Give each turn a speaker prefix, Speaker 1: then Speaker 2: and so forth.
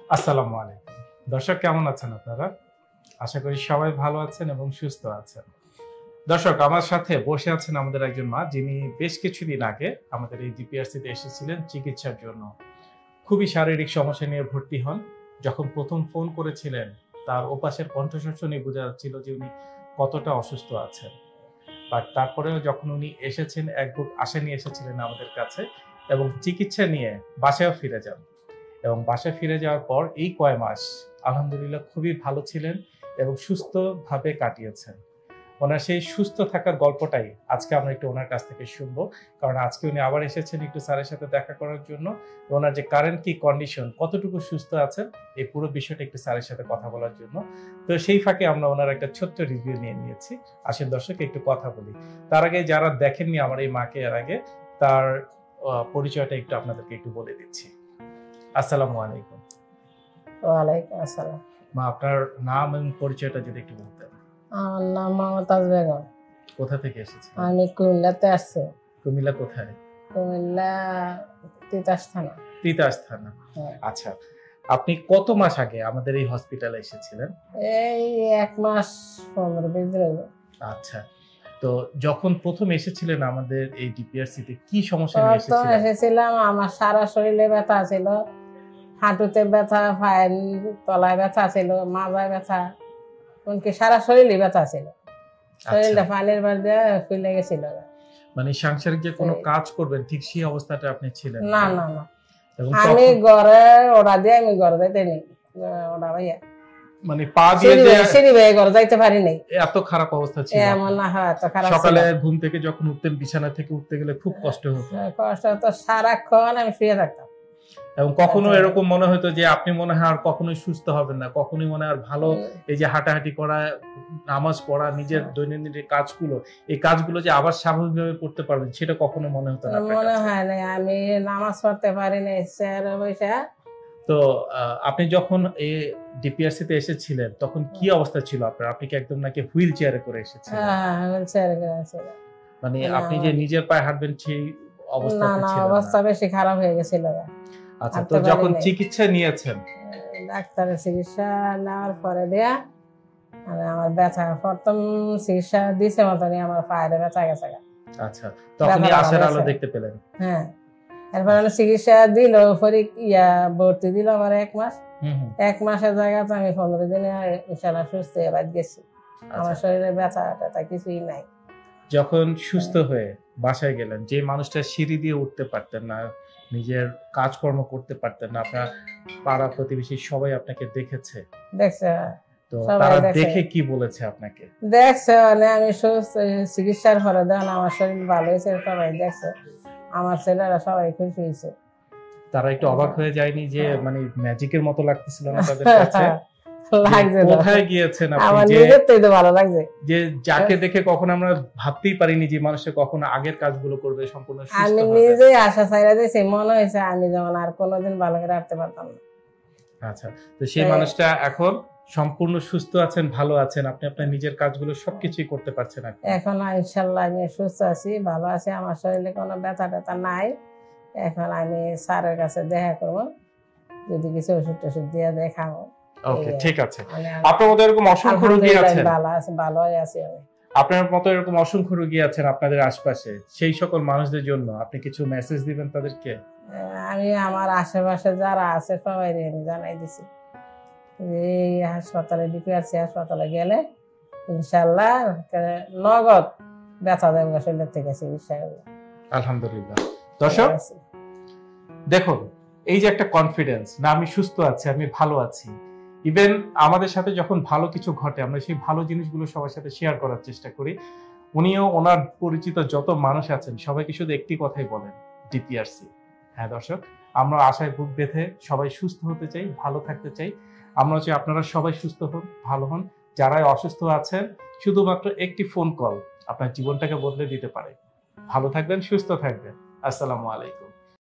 Speaker 1: আসসালামু আলাইকুম। দর্শক কেমন আছেন আপনারা? আশা করি সবাই ভালো আছেন এবং সুস্থ আছেন। দর্শক আমার সাথে বসে আছেন আমাদের একজন মা যিনি বেশ কিছুদিন আগে আমাদের এই ডিপিআরসি তে এসেছিলেন চিকিৎসার জন্য। খুবই শারীরিক সমস্যা নিয়ে ভর্তি হন। যখন প্রথম ফোন করেছিলেন তার ওপাশের কণ্ঠস্বর শুনে বোঝা যাচ্ছিল যে উনি কতটা অসুস্থ আছেন। বাট তারপরেও যখন উনি এসেছেন এক বুক আশা নিয়ে এসেছিলেন আমাদের কাছে এবং চিকিৎসা নিয়ে বাসায়ও ফিরে যান। এবং বাসায় ফিরে যাওয়ার পর এই কয় মাস আলহামদুলিল্লাহ খুবই ভালো ছিলেন এবং সুস্থভাবে কাটিয়েছেন। ওনার সেই সুস্থ থাকার গল্পটাই আজকে আমরা একটু ওনার কাছ থেকে শুনবো, কারণ আজকে উনি আবার এসেছেন একটু স্যারের সাথে দেখা করার জন্য। ওনার যে কারেন্ট কি কন্ডিশন, কতটুকু সুস্থ আছেন, এই পুরো বিষয়টা একটু স্যারের সাথে কথা বলার জন্য। তো সেই ফাঁকে আমরা ওনার একটা ছোট্ট রিভিউ নিয়ে নিয়েছি। আসেন দর্শক একটু কথা বলি। তার আগে যারা দেখেননি আমার এই মাকে এর আগে, তার পরিচয়টা একটু আপনাদেরকে একটু বলে দিচ্ছি। আসসালামু আলাইকুম।
Speaker 2: ওয়ালাইকুম আসসালাম।
Speaker 1: মা আপনার নাম এবং পরিচয়টা যদি একটু বলতেন।
Speaker 2: আমার নাম মমতাজ বেগম।
Speaker 1: কোথা থেকে এসেছেন?
Speaker 2: আমি কুমিল্লাতে আসছি।
Speaker 1: কুমিল্লা কোথায়?
Speaker 2: কুমিল্লা তিতাস থানা।
Speaker 1: তিতাস থানা। আচ্ছা, আপনি কত মাস আগে আমাদের এই হসপিটালে এসেছিলেন?
Speaker 2: এই 1 মাস 15-20 দিন হলো।
Speaker 1: আচ্ছা, তো যখন প্রথম এসেছিলেন আমাদের এই ডিপিআরসি তে কি সমস্যা নিয়ে এসেছিলেন?
Speaker 2: এসেছিলাম, আমার সারা শরীরে ব্যথা ছিল, হাঁটুতে ব্যথা, পায়ের তলায় ব্যথা ছিল, মাথায় ব্যথা, এমনকি সারা শরীরে ব্যথা ছিল। শরীরটা পানির মধ্যে ফুলে গেছিল।
Speaker 1: মানে সাংসারিক যে কোনো কাজ করবেন ঠিক সেই অবস্থাটা আপনি ছিলেন?
Speaker 2: না না না, আমি ঘরে ওড়া দিয়ে আমি ঘরে যাইতে নেই, ওড়া ভাইয়া মানে পা দিয়ে সিঁড়ি বেয়ে ঘরে যাইতে পারি নাই,
Speaker 1: এত খারাপ অবস্থা ছিল।
Speaker 2: এমন না, হ্যাঁ এত খারাপ।
Speaker 1: সকালে ঘুম থেকে যখন উঠতেন বিছানা থেকে উঠতে গেলে খুব কষ্ট হতো।
Speaker 2: কষ্ট হতো, সারাক্ষণ আমি শুয়ে থাকতাম।
Speaker 1: এবং কখনো এরকম মনে হতো যে আপনি মনে হয় আর কখনোই সুস্থ হবেন না, কখনোই মনে হয় আর ভালো এই যে হাঁটাহাঁটি করা, নামাজ পড়া, নিজের দৈনন্দিন কাজগুলো, এই কাজগুলো যে আবার স্বাভাবিকভাবে করতে পারবেন সেটা কখনো মনে হতো না?
Speaker 2: মনে হয় না, আমি নামাজ পড়তে পারি না চেয়ারে বসে। তো
Speaker 1: আপনি যখন এই ডিপিআরসি তে এসেছিলেন তখন কি অবস্থা ছিল আপনার? আপনি কি একদম নাকি হুইল চেয়ারে করে এসেছিলেন?
Speaker 2: হ্যাঁ, হুইল চেয়ারে করে এসেছিলাম।
Speaker 1: মানে আপনি যে নিজের পায়ে হাঁটবেন সেই অবস্থা ছিল না?
Speaker 2: অবস্থা বেশি খারাপ হয়ে গেছিল।
Speaker 1: আচ্ছা, তো যখন চিকিৎসা নিয়েছেন,
Speaker 2: ডাক্তারের চিকিৎসা নেওয়ার পরে দেয়া আমার ব্যথা, প্রথম চিকিৎসা দিছে মতনই আমার পায়ের ব্যথা গেছে।
Speaker 1: আচ্ছা, তখনই আশার আলো দেখতে পেলেন?
Speaker 2: হ্যাঁ, এরপরে চিকিৎসা দিল, ভর্তি দিল আমার 1 মাস। 1 মাসের জায়গাতে আমি 15 দিনে ইনশাআল্লাহ সুস্থ হয়ে বাড়ি গেছি। আমার শরীরে ব্যথা ট্যাথা কিছুই নাই।
Speaker 1: যখন সুস্থ হয়ে বাসায় গেলেন, যে মানুষটা সিঁড়ি দিয়ে উঠতে পারতেন না, নিজের কাজকর্ম করতে পারতেন না, আপনার পাড়া প্রতিবেশী সবাই আপনাকে দেখেছে?
Speaker 2: দেখছে।
Speaker 1: তো তারা দেখে কি বলেছে আপনাকে?
Speaker 2: দেখছে মানে আমি সুস্থ, চিকিৎসার পরে দেখেন আমার শরীর ভালো হয়েছে, সবাই দেখছে, আমার ছেলেরা সবাই খুশি হয়েছে।
Speaker 1: তারা একটু অবাক হয়ে যায়নি যে মানে ম্যাজিকের মতো লাগতেছিল না তাদের কাছে?
Speaker 2: লাগছে।
Speaker 1: কোথায় গিয়েছেন আপনি?
Speaker 2: আমার নিজেরই তো ভালো লাগছে
Speaker 1: যে যাকে দেখে কখনো আমরা ভাবতেই পারিনি যে মানুষটা কখনো আগের কাজগুলো করবে, সম্পূর্ণ সুস্থ হবে।
Speaker 2: আমি নিজেই আশা ছাইরা দিয়েছি, মনে হয়েছে আমি যেমন আর কোনোদিন ভালো করে রাখতে পারতাম না।
Speaker 1: আচ্ছা, তো সেই মানুষটা এখন সম্পূর্ণ সুস্থ আছেন, ভালো আছেন, আপনি আপনার নিজের কাজগুলো সবকিছুই করতে পারছেন
Speaker 2: এখন। ইনশাআল্লাহ আমি সুস্থ আছি, ভালো আছি, আমার শরীরে কোনো ব্যথা ট্যাথা নাই। এখন আমি স্যারের কাছে দেখা করবো, যদি কিছু ওষুধ টষুধ দিয়ে দেখাবো।
Speaker 1: ওকে, ঠিক আছে। আপনার মতো এরকম অসংখ্য রোগী আছেন?
Speaker 2: ভালো আছে, ভালোই আছি আমি।
Speaker 1: আপনার মতো এরকম অসংখ্য রোগী আছেন আপনাদের আশপাশে, সেই সকল মানুষদের জন্য আপনি কিছু মেসেজ দিবেন তাদেরকে?
Speaker 2: আমি আমার আশেপাশে যারা আছে সবাই আমি জানাই দিছি যে এই হাসপাতালে, ডিপিআরসি হাসপাতালে গেলে ইনশাআল্লাহ নগদ ব্যথা দেবে শরীর থেকে চিকিৎসা হবে।
Speaker 1: আলহামদুলিল্লাহ। দর্শক দেখুন, এই যে একটা কনফিডেন্স, না আমি সুস্থ আছি, আমি ভালো আছি, ইভেন আমাদের সাথে যখন ভালো কিছু ঘটে আমরা সেই ভালো জিনিসগুলো সবার সাথে শেয়ার করার চেষ্টা করি। উনিও ওনার পরিচিত যত মানুষ আছেন সবাইকে শুধু একটি কথাই বলেন, ডিপিআরসি। হ্যাঁ দর্শক, আমরা আশায় বুক বেঁধে সবাই সুস্থ হতে চাই, ভালো থাকতে চাই। আমরা চাই আপনারা সবাই সুস্থ হন, ভালো হন। যারাই অসুস্থ আছেন, শুধুমাত্র একটি ফোন কল আপনার জীবনটাকে বদলে দিতে পারে। ভালো থাকবেন, সুস্থ থাকবেন। আসসালামু আলাইকুম।